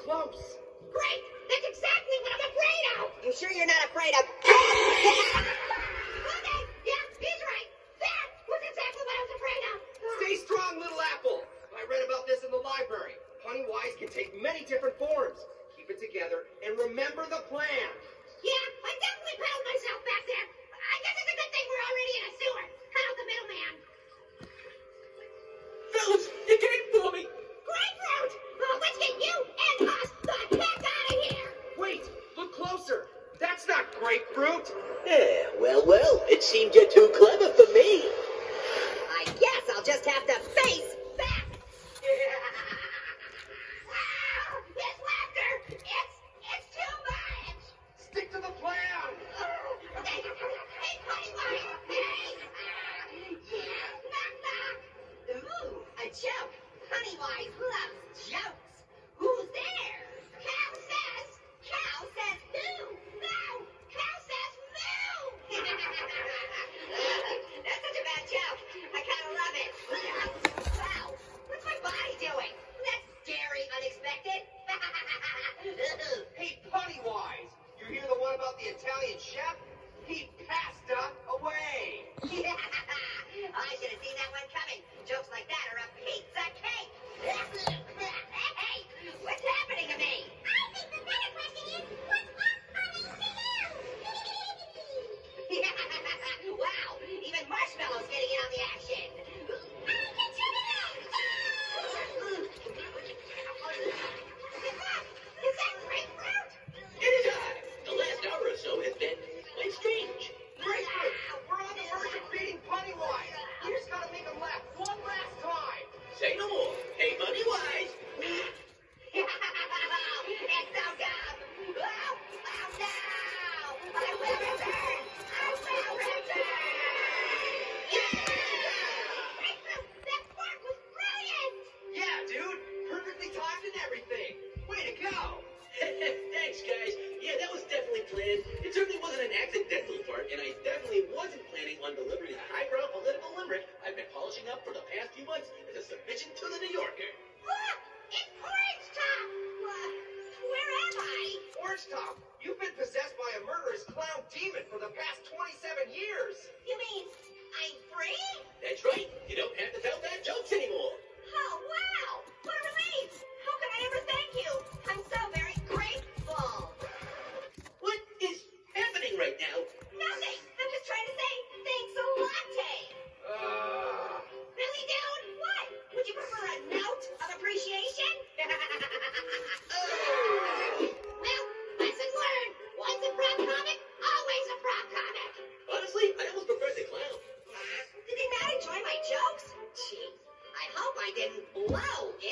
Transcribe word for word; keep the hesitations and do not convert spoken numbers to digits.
close. Great! That's exactly what I'm afraid of! You sure you're not afraid of... Okay, yeah, he's right. That was exactly what I was afraid of. Stay strong, little apple. I read about this in the library. SkunkyWise can take many different forms. Keep it together and remember the plan. Yeah, I definitely pedaled myself back there. I guess it's a good thing we're already in a sewer. Cut out the middleman. Fellas, you came for me. Grapefruit! Uh, let's get you and us the heck out of here! Wait, look closer. That's not grapefruit. Yeah, well, well, it seemed you're too clever for me. I guess I'll just have to face back. Wow, this laughter, it's, it's too much! Stick to the plan. Oh, hey, hey, SkunkyWise, hey! Yeah, knock, knock! Ooh, a joke. SkunkyWise loves jokes. Who's there? Cow says. Cow says who? No! Cow says moo! That's such a bad joke. I kind of love it. Wow, what's my body doing? That's scary, unexpected. Hey, SkunkyWise, you hear the one about the Italian chef? He passed uh, away. I should have seen that one coming. Jokes like that are a pizza cake. Hey, what's happening to me? I think the better question is, what's happening to you? Wow, even Marshmallow's getting in on the action. I can check it out. Is that grapefruit? It is I. The last hour or so has been quite strange. Grapefruit, we're on the verge of beating SkunkyWise. We just gotta make him laugh one last time. Say no more. Hey, SkunkyWise. It's so dumb. Oh, oh no! I will return! I will return! Yeah! Grapefruit, that spark was brilliant! Yeah, dude, perfectly timed and everything. Way to go. Thanks, guys. Yeah, that was definitely planned. It certainly wasn't an accidental fart, and I definitely wasn't planning on delivering the highbrow political limerick I've been polishing up for the past few months as a submission to the New Yorker. Look! It's Orange Top! Uh, where am I? Orange Top, you've been possessed by a murderous clown demon for the past twenty-seven years. You mean I'm free? That's right. You don't have to tell bad jokes anymore. Oh, wow! What a relief! How can I ever thank you? I'm so very grateful. What is happening right now? Nothing! I'm just trying to say thanks a latte! Uh, Really, dude? What? Would you prefer a note of appreciation? Well, lesson learned. Once a prop comic, always a prop comic. Honestly, I almost prefer the clown. Did they not enjoy my jokes? Gee, I hope I didn't blow